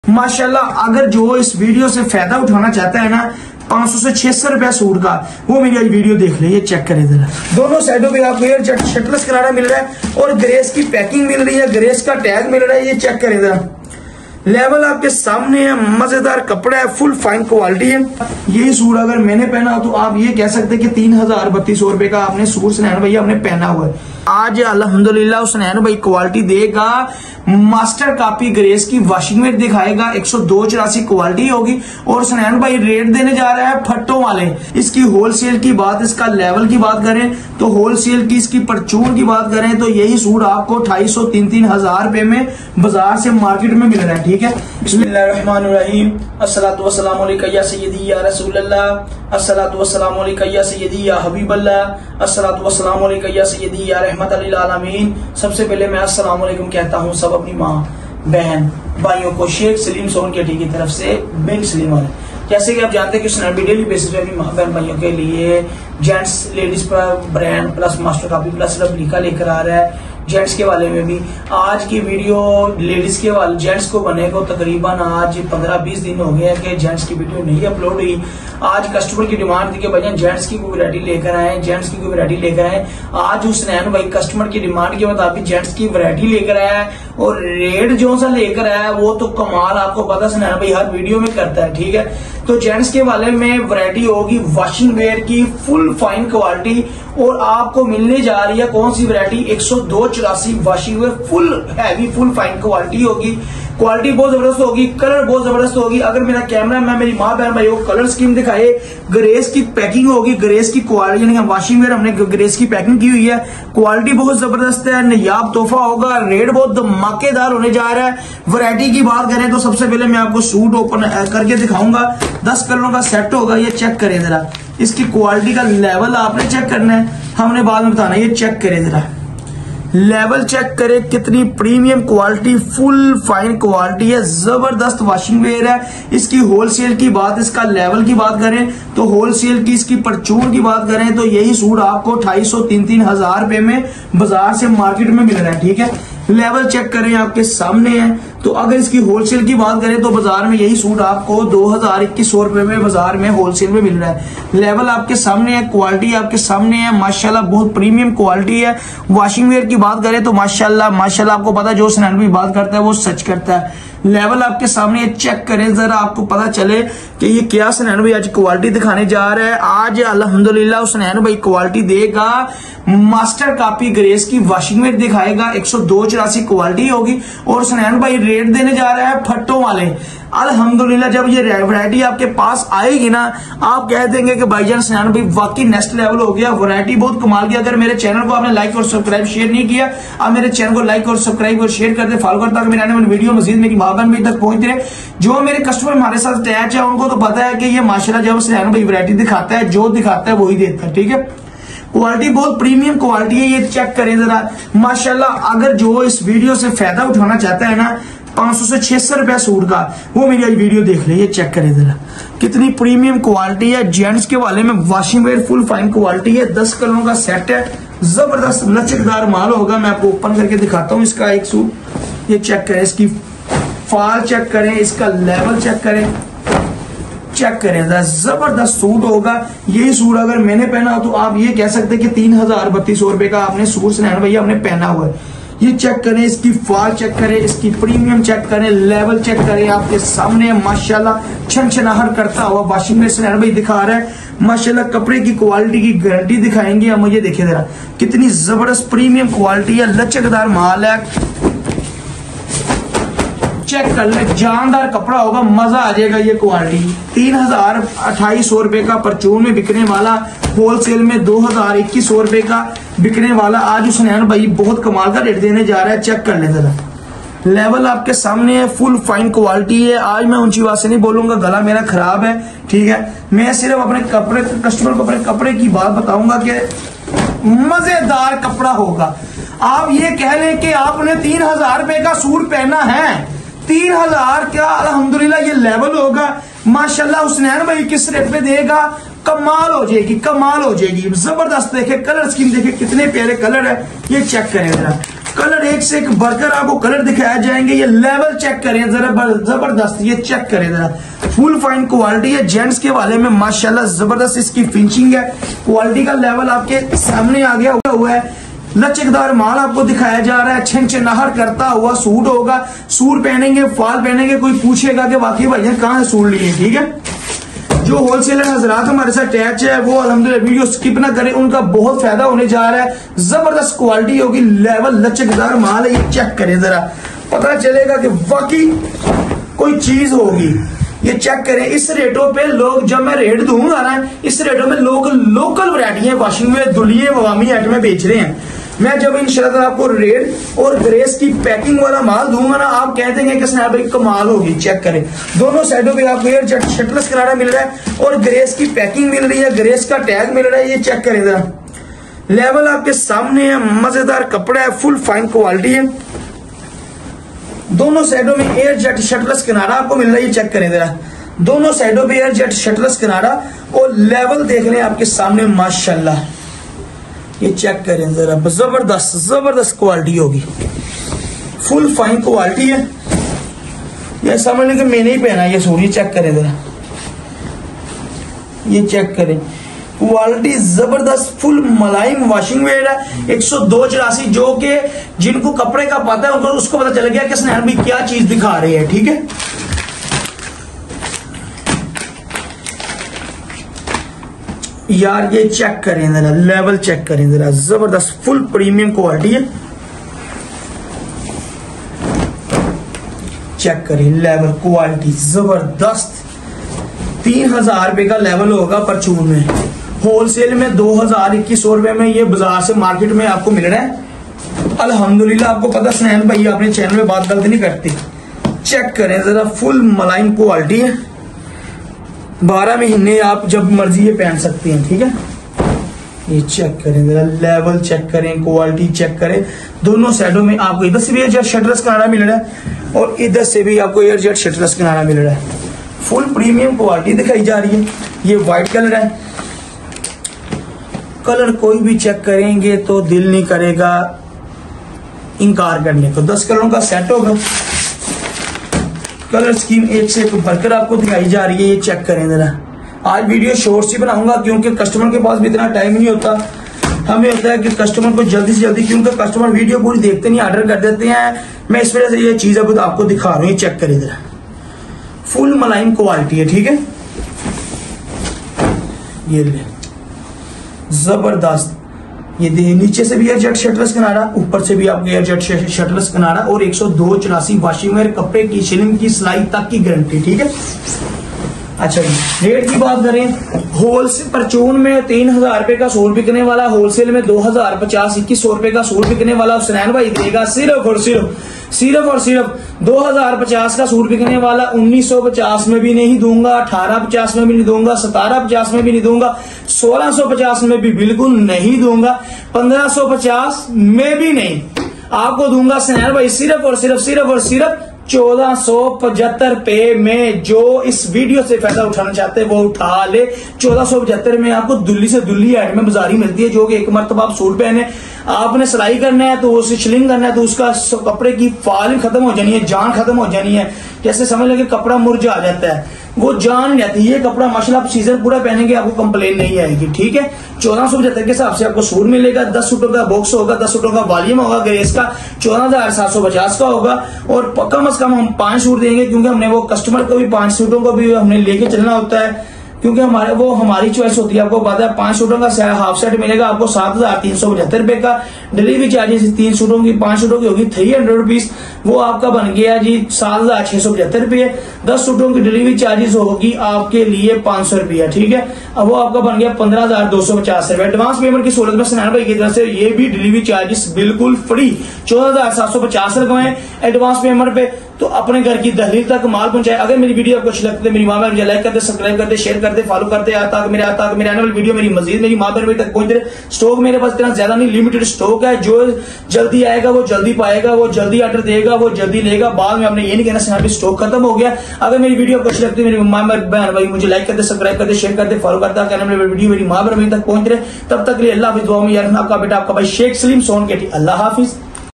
माशाल्लाह अगर जो इस वीडियो से फायदा उठाना चाहता है ना 500 से 600 रुपया सूट का, वो मेरी आज वीडियो देख ले। ये चेक करें जरा, दोनों साइडों पे आपको एयर शटलेस करारा मिल रहा है और ग्रेस की पैकिंग मिल रही है, ग्रेस का टैग मिल रहा है। ये चेक करें जरा, लेवल आपके सामने है, मजेदार कपड़ा है, फुल फाइन क्वालिटी है। यही सूट अगर मैंने पहना तो आप ये कह सकते हैं कि 3000-3200 रुपए का आपने सूट सुनैन भाई आपने पहना हुआ है। आज अल्हम्दुलिल्लाह सुनैन भाई क्वालिटी देगा, मास्टर कॉपी ग्रेस की वॉशिंग में दिखाएगा, 102-84 क्वालिटी होगी और सुनैन भाई रेट देने जा रहा है फट्टों वाले। इसकी होलसेल की बात, इसका लेवल की बात करें तो होलसेल की, इसकी परचून की बात करें तो यही सूट आपको 2500-3000 रुपए में बाजार से मार्केट में मिल रहा है। ठीक है, बिस्मिल्लाहिर्रहमानिर्रहीम, अस्सलातु वस्सलामु अलैका या सय्यदी या रसूलल्लाह, अस्सलातु वस्सलामु अलैका या सय्यदी या हबीबल्लाह, अस्सलातु वस्सलामु अलैका या सय्यदी या रहमत लिल आलमीन। सबसे पहले मैं अस्सलामु अलैकुम कहता हूँ सब अपनी माँ बहन भाइयों को शेख सलीम सोन केटी की तरफ से बिन सलीम वाले। जैसे कि आप जानते हैं कि स्नैपडी डेली बेसिस पे अपनी माँ बहन भाइयों के लिए जेंट्स लेडीज पर brand plus master copy plus replica लेकर आ रहा है। जेंट्स के वाले में भी आज की वीडियो लेडीज के वाले जेंट्स को बने को तकरीबन आज 15-20 दिन हो गए हैं कि जेंट्स की वीडियो नहीं अपलोड हुई। आज कस्टमर की डिमांड थी कि भैया जेंट्स की कोई वैरायटी लेकर आए, जेंट्स की कोई वैरायटी लेकर आए। आज हुसनैन भाई कस्टमर की डिमांड के मुताबिक जेंट्स की वैरायटी लेकर आया है और रेट जो सा लेकर आया है वो तो कमाल, आपको पता सुनैन भाई हर वीडियो में करता है। ठीक है, तो जेंट्स के वाले में वैरायटी होगी वॉशिंग वेयर की फुल फाइन क्वालिटी और आपको मिलने जा रही है कौन सी variety, 102-84 washing wear full heavy full fine quality होगी। क्वालिटी बहुत जबरदस्त होगी, कलर बहुत जबरदस्त होगी। अगर मेरा कैमरा मैन मेरी माँ बहन भाई को कलर स्कीम दिखाए, ग्रेस की पैकिंग होगी, ग्रेस की क्वालिटी यानी वॉशिंग वेयर हमने ग्रेस की पैकिंग की हुई है, क्वालिटी बहुत जबरदस्त है, नायाब तोहफा होगा, रेट बहुत धमाकेदार होने जा रहा है। वैरायटी की बात करें तो सबसे पहले मैं आपको सूट ओपन करके दिखाऊंगा, 10 कलरों का सेट होगा। ये चेक करें जरा, इसकी क्वालिटी का लेवल आपने चेक करना है, हमने बाद में बताना है। ये चेक करें जरा, लेवल चेक करें, कितनी premium quality full fine quality है, जबरदस्त वॉशिंग वेयर है। इसकी होलसेल की बात, इसका लेवल की बात करें तो होलसेल की, इसकी परचून की बात करें तो यही सूट आपको 2500-3000 रुपए में बाजार से मार्केट में मिल रहा है। ठीक है, लेवल चेक करें आपके सामने है। तो अगर इसकी होलसेल की बात करें तो बाजार में यही सूट आपको 2000-2100 रुपए में बाजार में होलसेल में मिल रहा है। लेवल आपके सामने है, क्वालिटी आपके सामने है, माशाल्लाह बहुत प्रीमियम क्वालिटी है। वॉशिंग वेयर की बात करें तो माशाल्लाह आपको पता है जो सुनैन भी बात करता है वो सच करता है। लेवल आपके सामने चेक करें जरा, आपको पता चले कि ये क्या सुनैन भाई आज क्वालिटी दिखाने जा रहा है। आज अल्हम्दुलिल्लाह सुनैन भाई क्वालिटी देगा, मास्टर कॉपी ग्रेस की वॉशिंग में दिखाएगा, 102-84 क्वालिटी होगी और सुनैन भाई रेट देने जा रहा है फट्टों वाले। अल्हम्दुलिल्लाह जब ये वैरायटी आपके पास आएगी ना, आप कह देंगे कि भाईजान सुनैन भाई वाकई नेक्स्ट लेवल हो गया, वैरायटी बहुत कमाल की। अगर मेरे चैनल को आपने लाइक और सब्सक्राइब शेयर नहीं किया, आप मेरे चैनल को लाइक और सब्सक्राइब और शेयर करते फॉलो करते, ताकि मेरे आने वाली वीडियो मजीद मेरी भागन में तक पहुंचते रहे। जो मेरे कस्टमर हमारे साथ अटैच है उनको तो पता है कि ये माशाल्लाह जब सुनैन भाई वैरायटी दिखाता है, जो दिखाता है वही देता है। ठीक है, क्वालिटी बहुत प्रीमियम क्वालिटी है। ये चेक करें जरा, माशाल्लाह अगर जो इस वीडियो से फायदा उठाना चाहता है ना 500 से 600 रुपया सूट का, वो मेरी आज वीडियो देख ले। ये चेक करें जरा, कितनी प्रीमियम क्वालिटी है। जेंट्स के वाले में washing wear full fine quality है, 10 कलरों का सेट है, जबरदस्त लचकदार माल होगा। मैं आपको ओपन करके दिखाता हूँ इसका एक सूट। ये चेक करें, इसकी फाल चेक करें, इसका लेवल चेक करें, चेक करें, जबरदस्त सूट होगा। यही सूट अगर मैंने पहना तो आप ये कह सकते हैं कि 3000-3200 रुपए का आपने सूट सुनैन भैया आपने पहना हुआ है। ये चेक करें, इसकी फाल चेक करें, इसकी प्रीमियम चेक करें, लेवल चेक करें, आपके सामने माशाल्लाह छनछनाहट करता हुआ वॉशिंग में सुनैन भाई दिखा रहा है। माशाल्लाह कपड़े की क्वालिटी की गारंटी दिखाएंगे हम। मुझे देखिए जरा, कितनी जबरदस्त प्रीमियम क्वालिटी है, लचकदार माल है। चेक कर ले, जानदार कपड़ा होगा, मजा आ जाएगा। ये क्वालिटी 3000-2800 रुपए का परचून में बिकने वाला, होलसेल में 2000-2100 रुपए का बिकने वाला आज सुनैन भाई बहुत कमाल का रेट देने जा रहा है। चेक कर ले जरा, लेवल आपके सामने है, फुल फाइन क्वालिटी है। आज मैं ऊंची आवाज से नहीं बोलूंगा, गला मेरा खराब है। ठीक है, मैं सिर्फ अपने कपड़े कस्टमर को अपने कपड़े की बात बताऊंगा कि मजेदार कपड़ा होगा। आप ये कह लें कि आपने 3000 रुपए का सूट पहना है, 3000 क्या, अल्हम्दुलिल्लाह ये लेवल होगा। माशाल्लाह हुसनैन भाई किस रेट पे देगा, कमाल हो जाएगी, कमाल हो जाएगी, जबरदस्त। देखे कलर स्कीम, देखे कितने प्यारे कलर है। ये चेक करें जरा, कलर एक से एक बढ़कर आपको कलर दिखाया जाएंगे। ये लेवल चेक करें जरा, जबरदस्त, ये चेक करें जरा, फुल फाइन क्वालिटी है। जेंट्स के वाले में माशाल्लाह जबरदस्त इसकी फिनिशिंग है, क्वालिटी का लेवल आपके सामने आ गया हुआ है। लचकदार माल आपको दिखाया जा रहा है, छनछनाहट करता हुआ सूट होगा। सूट पहनेंगे, फॉल पहनेंगे, कोई पूछेगा कि वाकई भैया कहाँ से सूट लिए, ठीक है। जो होलसेलर हजरात हमारे साथ अटैच है वो अल्हम्दुलिल्लाह वीडियो स्किप ना करें, उनका बहुत फायदा होने जा रहा है। जबरदस्त क्वालिटी होगी, लेवल लचकदार माल है, ये चेक करें जरा, पता चलेगा कि वाकई कोई चीज होगी। ये चेक करें, इस रेटों पे लोग, जब मैं रेट दूंगा ना, इस रेटों में लोग लोकल वैरायटियां वॉशिंग में दुलिये अवामी आइटमें बेच रहे हैं। मैं जब इंशाल्लाह आपको रेट और ग्रेस की पैकिंग वाला माल दूंगा ना, आप कह देंगे कि स्नैप भाई कमाल होगी। चेक करें, दोनों साइडों पे आपको एयर जेट शटलेस किनारा मिल रहा है और ग्रेस की पैकिंग मिल रही है, ग्रेस का टैग मिल रहा है। ये चेक करें जरा, लेवल आपके सामने है, मजेदार कपड़ा है, फुल फाइन क्वालिटी है। दोनों साइडों में एयर जेट शटलेस किनारा आपको मिल रहा है। ये चेक करें जरा, दोनों साइडों पे एयर जेट शटलेस किनारा और लेवल देख रहे हैं आपके सामने माशाल्लाह। ये चेक करें जरा, जबरदस्त जबरदस्त क्वालिटी होगी, फुल फाइन क्वालिटी है। ये समझ लें कि मैंने ही पहना ये सूट। ये चेक करें जरा, ये चेक करें, क्वालिटी जबरदस्त, फुल मलाइम वॉशिंग वेयर है। 10284, जो कि जिनको कपड़े का पता है उनको उसको पता चल गया कि स्नैप भाई क्या चीज दिखा रहे हैं, ठीक है। यार ये चेक करें जरा, लेवल चेक करें जरा, जबरदस्त फुल प्रीमियम क्वालिटी है। चेक करें लेवल, क्वालिटी जबरदस्त। 3000 रुपए का लेवल होगा परचून में, होलसेल में 2000-2100 रुपए में ये बाजार से मार्केट में आपको मिल रहा है। अल्हम्दुलिल्लाह, आपको पता स्नैप भाई अपने चैनल में बात गलत नहीं करते। चेक करें जरा, फुल मलाइम क्वालिटी है। 12 महीने आप जब मर्जी ये पहन सकते हैं, ठीक है। ये चेक करें जरा, लेवल चेक करें, क्वालिटी चेक करें। दोनों साइडों में आपको इधर से भी एयर जेट शटलेस किनारा मिल रहा है और इधर से भी आपको एयर जेट शटलेस किनारा मिल रहा है। फुल प्रीमियम क्वालिटी दिखाई जा रही है। ये व्हाइट कलर है, कलर कोई भी चेक करेंगे तो दिल नहीं करेगा इनकार करने को। 10 कलरों का सेट होगा, कलर स्कीम एक से एक बढ़कर आपको दिखाई जा रही है। ये चेक करें जरा, आज वीडियो शॉर्ट सी बनाऊंगा क्योंकि कस्टमर के पास भी इतना टाइम नहीं होता। हमें होता है कि कस्टमर को जल्दी से जल्दी, क्योंकि कस्टमर वीडियो पूरी देखते नहीं, ऑर्डर कर देते हैं। मैं इस वजह से ये चीज अब आपको दिखा रहा हूँ। ये चेक करें जरा, फुल मलाइम क्वालिटी है, ठीक है। ये ले, जबरदस्त। ये नीचे से भी एयर जेट शटलेस किनारा, ऊपर से भी आपको एयर जेट शटलेस किनारा और 10284 वॉशिंग वेयर, कपड़े की शिलिंग की सिलाई तक की गारंटी, ठीक है। अच्छा जी, रेट की बात करें, होलसेल परचून में 3000 रुपए का सूट बिकने वाला, होलसेल में 2050 2100 रुपए का सूट बिकने वाला हुसैन भाई देगा सिर्फ और सिर्फ 2050 का सूट बिकने वाला 1950 में भी नहीं दूंगा, 1850 में भी नहीं दूंगा, 1750 में भी नहीं दूंगा, 1650 में भी बिल्कुल नहीं दूंगा, 1550 में भी नहीं। आपको दूंगा स्नैप भाई सिर्फ और सिर्फ 1475 रुपए में। जो इस वीडियो से फायदा उठाना चाहते हैं वो उठा ले। 1475 में आपको दुल्ली से दुल्ली आइटम में बाजारी मिलती है, जो कि एक मरतबा आप सूट पहने, आपने सिलाई करना है तो उसे शिलिंग करना है तो उसका कपड़े की फाल खत्म हो जानी है, जान खत्म हो जानी है। जैसे समझ लगे कपड़ा मुरझा जाता है, वो जान जाती है। ये कपड़ा माशाल्लाह आप सीजन पूरा पहनेंगे आपको कंप्लेन नहीं आएगी, ठीक है। 1475 के हिसाब से आपको सूट मिलेगा। 10 सूटों का बॉक्स होगा, 10 सूटों का वॉल्यूम होगा, ग्रेस का 14750 का होगा और कम से कम हम 5 सूट देंगे, क्योंकि हमने वो कस्टमर को भी 5 सूटों को भी हमने लेके चलना होता है, क्योंकि हमारी चॉइस होती है। आपको पता है 5 सूटों का हाफ सेट मिलेगा आपको 7375 रुपए का। डिलीवरी चार्जेस 3 सूटों की 5 सूटों की होगी 300 रुपीज, वो आपका बन गया जी 7675 रुपये। 10 सूटों की डिलीवरी चार्जेस होगी आपके लिए 500 रुपया, ठीक है। अब वो आपका बन गया 15250 रुपए। एडवांस पेमेंट की सूरत में स्नैप भाई की तरफ से ये भी डिलीवरी चार्जेस बिल्कुल फ्री 14750 लगाए एडवांस पेमेंट पे, तो अपने घर की दहलीज तक माल पहुंचाए। अगर मेरी वीडियो आपको अच्छी लगती है, मेरी माँ बहन मुझे लाइक करते, सब्सक्राइब करते, शेयर करते, फॉलो करते, मेरे आने वाली वीडियो मेरी माँ बहन तक पहुंच रहे। स्टॉक मेरे पास इतना ज्यादा नहीं, लिमिटेड स्टॉक है। जो जल्दी आएगा वो जल्दी पाएगा, वो जल्दी ऑर्डर देगा, वो जल्दी लेगा। बाद में आपने ये नहीं कहना स्नैप स्टॉक खत्म हो गया। अगर मेरी वीडियो आपको अच्छी लगती है, मेरी माँ बहन भाई मुझे लाइक करते, सब्सक्राइब करते, शेयर करते, फॉलो करता, वीडियो मेरी माँ बहन तक पहुंच रहे। तब तक के लिए अल्लाह हाफिज़, दुआ में याद रखना। आपका बेटा आपका भाई शेख सलीम सोनकेटी। अल्लाह हाफिज।